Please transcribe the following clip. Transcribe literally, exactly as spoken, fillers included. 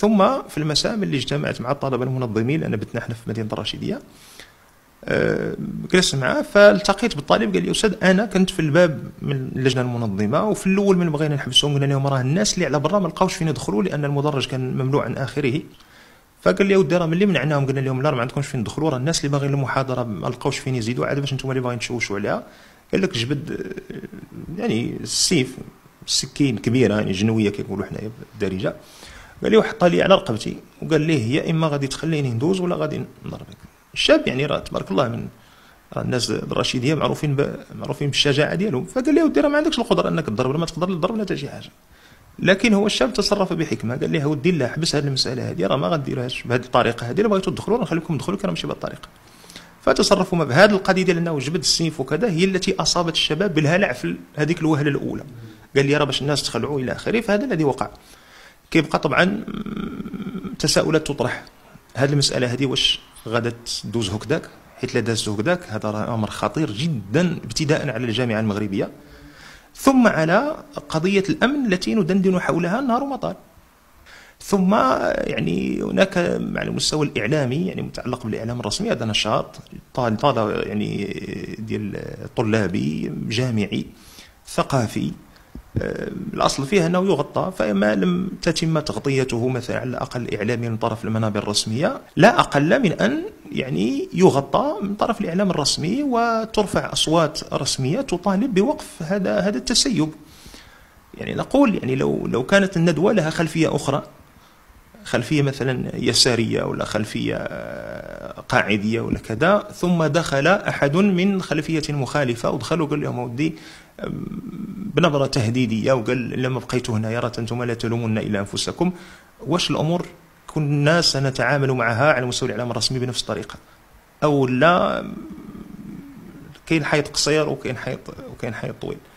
ثم في المساء ملي اجتمعت مع الطلبه المنظمين، لان بتنا احنا في مدينه الرشيديه، أه جلست معاه فالتقيت بالطالب قال لي استاذ انا كنت في الباب من اللجنه المنظمه، وفي الاول من بغينا نحبسهم قلنا لهم راه الناس اللي على برا ما لقاوش فين يدخلوا لان المدرج كان ممنوع عن اخره. فقال لي اودي راه ملي منعناهم قلنا لهم لا ما عندكمش فين تدخلوا، راه الناس اللي باغيين المحاضره ما لقاوش فين يزيدوا، عاد باش نتوما اللي باغيين تشوشوا عليها. قال لك جبد يعني السيف السكين كبيره يعني جنويه كيقولوا حنايا بالدارجه، قال لي وحطها لي على رقبتي وقال لي يا اما غادي تخليني ندوز ولا غادي نضربك. الشاب يعني راه تبارك الله من راه الناس الرشيديه معروفين ب... معروفين بالشجاعه ديالهم. فقال لي ودي راه ما عندكش القدره انك تضرب، ما تقدر تضرب ولا حتى شي حاجه. لكن هو الشاب تصرف بحكمه، قال لي ودي لا حبس هذه المساله هذه راه ما غديروهاش بهذه الطريقه هذه، الا بغيتوا تدخلوا نخليكم تدخلوا كان ماشي بهذه الطريقه. فتتصرفوا ما بهذه القضيه ديال انه جبد السيف وكذا هي التي اصابت الشباب بالهلع في هذيك الوهله الاولى. قال لي راه باش الناس تخلعوا الى اخره، فهذا الذي وقع. كيبقى طبعا تساؤلات تطرح، هذه المساله هذه واش غادا تدوز هكذاك؟ حيت لا دازت هكذاك هذا امر خطير جدا ابتداء على الجامعه المغربيه، ثم على قضيه الامن التي ندندن حولها نهار ومطار. ثم يعني هناك على المستوى الاعلامي يعني متعلق بالاعلام الرسمي هذا نشاط طال طال يعني ديال طلابي جامعي ثقافي، الاصل فيه انه يغطى، فما لم تتم تغطيته مثلا على الاقل اعلاميا من طرف المنابر الرسميه لا اقل من ان يعني يغطى من طرف الاعلام الرسمي وترفع اصوات رسميه تطالب بوقف هذا هذا التسيب. يعني نقول يعني لو لو كانت الندوه لها خلفيه اخرى، خلفيه مثلا يساريه ولا خلفيه قاعديه ولا كذا، ثم دخل احد من خلفيه مخالفه ودخل وقال لهم ودي بنبره تهديديه وقال لما بقيت هنا يا راه انتم لا تلومون الا انفسكم، واش الامور كنا سنتعامل معها على مستوى الاعلام الرسمي بنفس الطريقه او لا؟ كاين حيط قصير وكاين حيط وكاين حيط طويل.